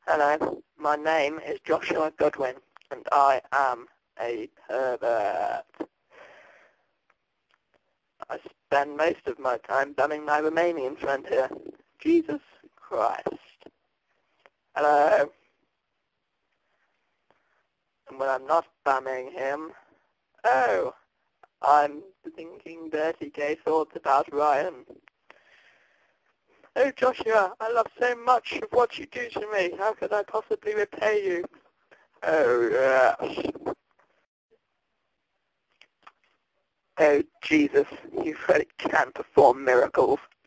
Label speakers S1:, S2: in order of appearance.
S1: Hello, my name is Joshua Goodwin, and I am a pervert. I spend most of my time bumming my Romanian friend here. Jesus Christ. Hello. And when I'm not bumming him, oh, I'm thinking dirty gay thoughts about Ryan. Oh, Joshua, I love so much of what you do to me. How could I possibly repay you? Oh, yes. Oh, Jesus, you really can perform miracles.